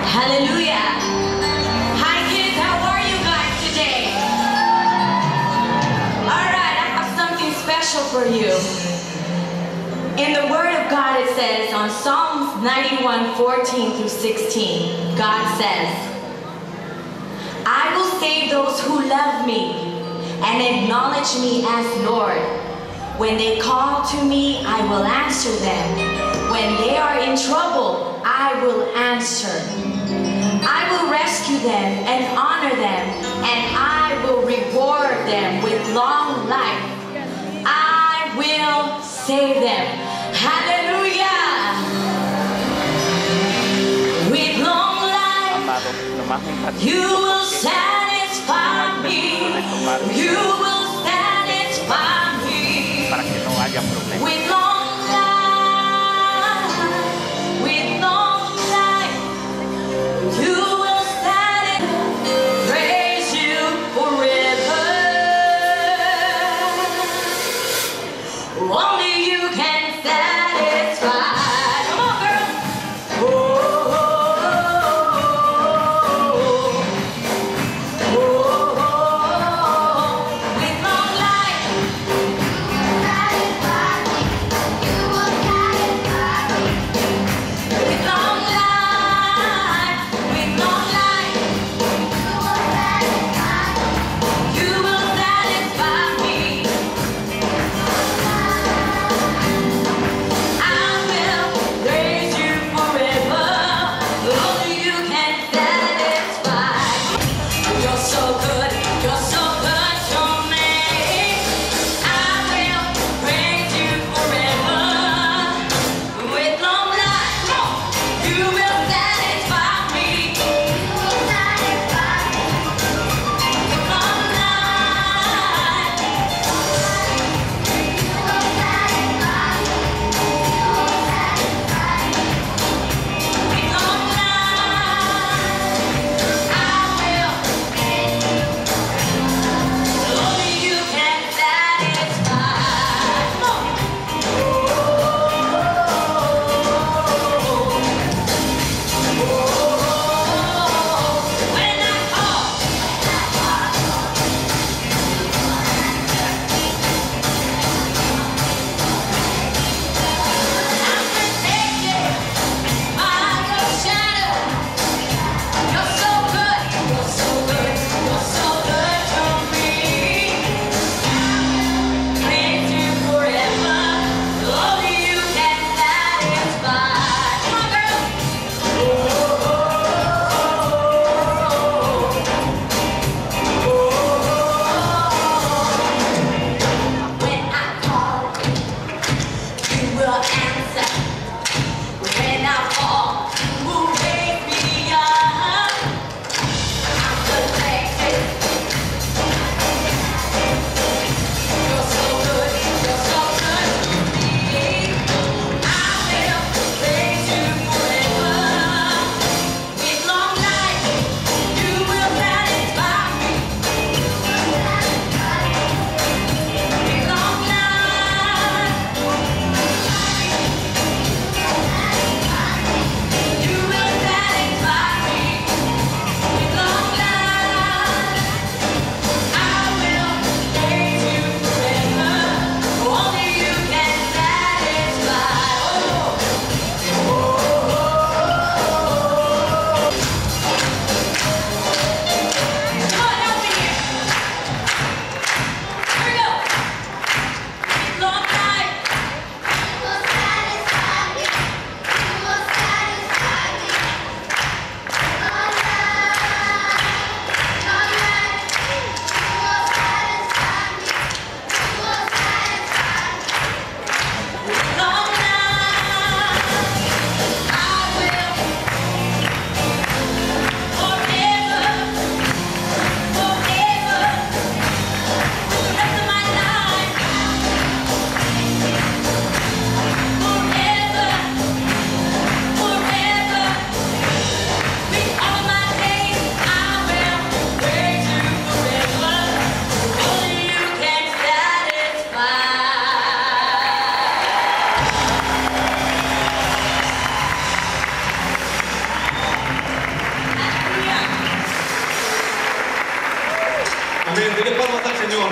Hallelujah. Hi kids, how are you guys today? Alright, I have something special for you. In the Word of God it says on Psalms 91:14 through 16, God says, I will save those who love me and acknowledge me as Lord. When they call to me, I will answer them. When they are in trouble, I will answer. I will rescue them and honor them, and I will reward them with long life. I will save them. Hallelujah! With long life, you will satisfy me. You will satisfy me. With long only you can satisfy. Come on, girls. Oh, with long life, satisfy. Amén. Dile palmas al Señor.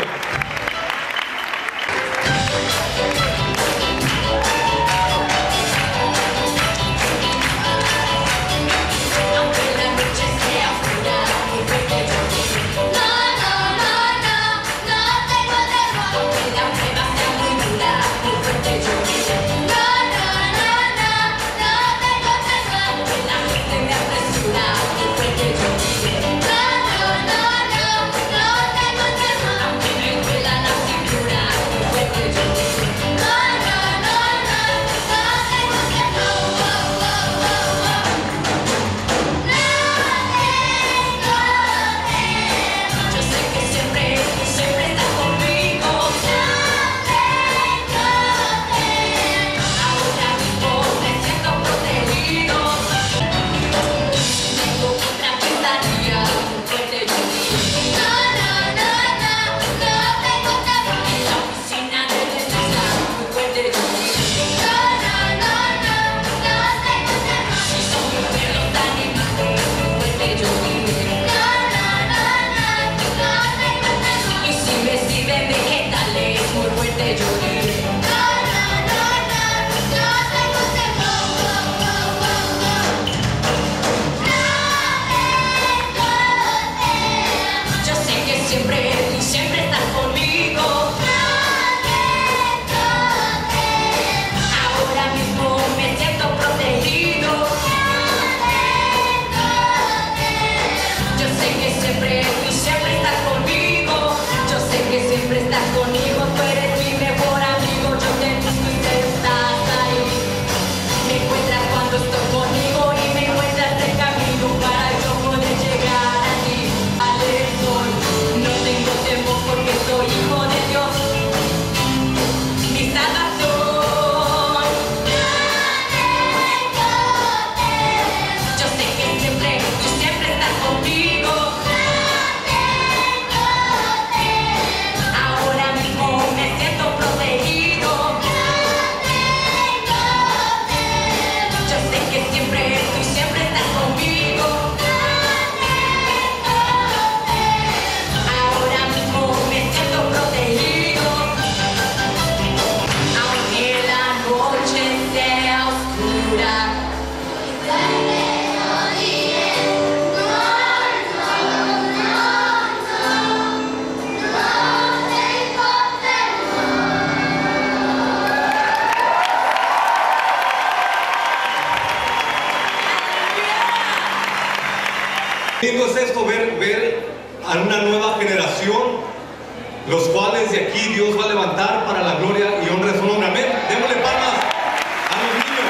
Lindo es esto, ver a una nueva generación, los cuales de aquí Dios va a levantar para la gloria y honra de su nombre. Amén. Démosle palmas a los niños.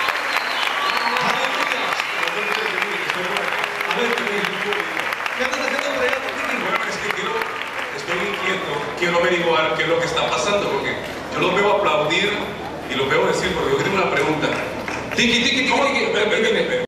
Aleluya. A ver, ¿qué andas haciendo por allá? Bueno, es que estoy inquieto, quiero averiguar qué es lo que está pasando, porque yo los veo aplaudir y los veo decir, porque yo tengo una pregunta. Tiki, tiki, tiki, tiki.